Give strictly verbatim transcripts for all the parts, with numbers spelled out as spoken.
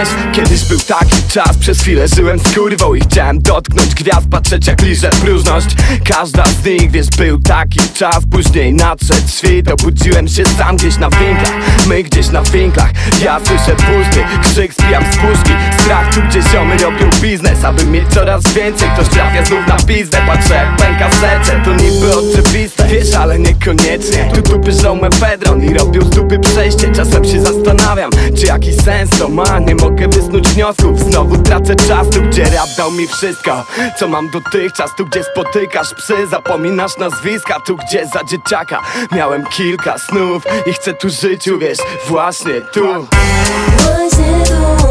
wiesz, kiedyś był taki czas, przez chwilę żyłem z kurwą i chciałem dotknąć gwiazd, patrzeć jak liże próżność. Każda z nich, wiesz, był taki czas. Później nadszedł świt, obudziłem się sam gdzieś na winklach. My gdzieś na winklach, ja słyszę pusty krzyk, spijam z puszki. Strach tu, gdzie ziomy robią biznes, aby mieć coraz więcej. Ktoś trafia znów na pizdę, patrzę jak pęka serce. To niby oczywiste, wiesz, ale niekoniecznie. Tu tu pyszą mefedron i robią z dupy przejście. Czasem się zastanawiam, czy jakiś sens to ma. Nie mogę wysnuć wniosków, znowu tracę czas. Tu, gdzie rap dał mi wszystko, co mam dotychczas. Tu, gdzie spotykasz psy, zapominasz nazwiska. Tu, gdzie za dzieciaka miałem kilka snów i chcę tu żyć, uwierz, właśnie tu. Właśnie tu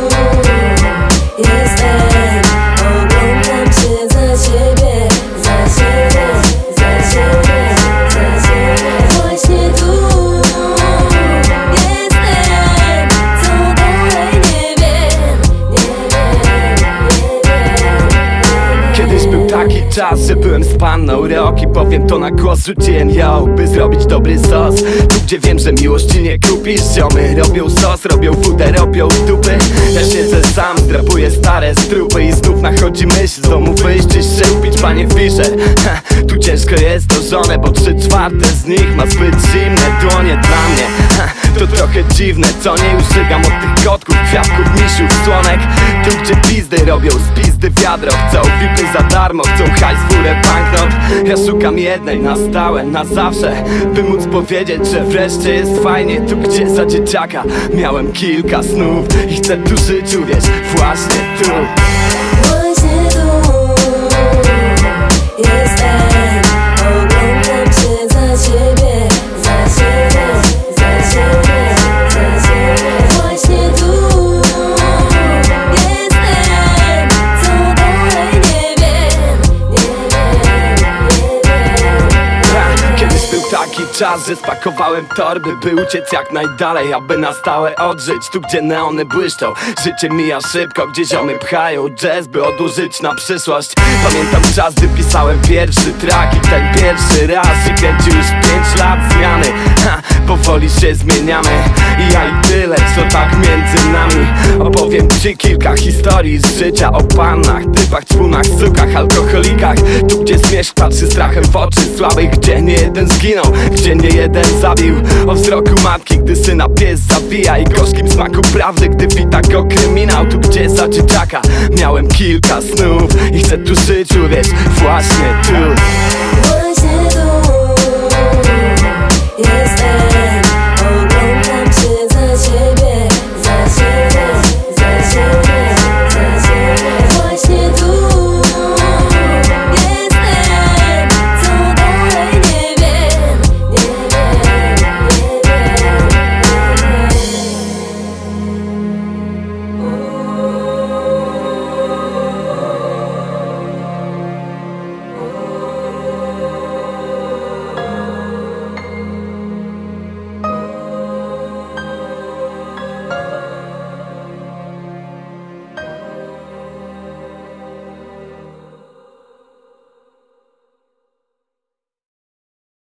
jestem, oglądam się za siebie, za siebie, za siebie, za siebie. Właśnie tu jestem, co dalej nie wiem, nie wiem, nie wiem. Kiedyś był taki czas, że byłem z panną rok i powiem to na głos, rzuciłem ją, by zrobić dobry sos. Tu, gdzie wiem, że miłości nie kupisz, ziomy robią sos, robią wódę, robią dupy. Ja siedzę sam, drapuję stare strupy i znów nachodzi myśl, z domu wyjść czy się upić, panie Fischer. Ha, tu ciężko jest o żonę, bo trzy czwarte z nich ma zbyt zimne dłonie dla mnie. Ha, to trochę dziwne, co nie już żygam od tych kotków, kwiatków, misiów, słonek. Tu, gdzie pizdy robią z pizdy wiadro, chcą vipy za darmo, chcą hajs, furę, banknot. Ja szukam jednej na stałe, na zawsze, by móc powiedzieć, że wreszcie jest fajnie. Tu, gdzie za dzieciaka miałem kilka snów i chcę tu żyć, uwierz, właśnie tu. Właśnie tu jestem, oglądam się za siebie, za siebie, za siebie, za siebie. Właśnie tu jestem, co dalej nie wiem, nie wiem, nie wiem. Kiedyś był taki czas, że spakowałem torby, by uciec jak najdalej, aby na stałe odżyć. Tu, gdzie neony błyszczą, życie mija szybko, gdzie ziomy pchają jazz, by odłożyć na przyszłość. Pamiętam czas, gdy pisałem pierwszy track i ten pierwszy raz się kręci już pięć lat zmiany. Ha, powoli się zmieniamy i ja i tyle, co tak między nami. Opowiem ci kilka historii z życia, o panach, typach, ćpunach, cukach, alkoholikach. Tu, gdzie zmierzch patrzy strachem w oczy słabych, gdzie nie jeden zginął, gdzie nie jeden zabił. O wzroku matki, gdy syna pies zabija i gorzkim smaku prawdy, gdy wita go kryminał. Tu, gdzie za dzieciaka miałem kilka snów i chcę tu żyć, uwierz, właśnie tu.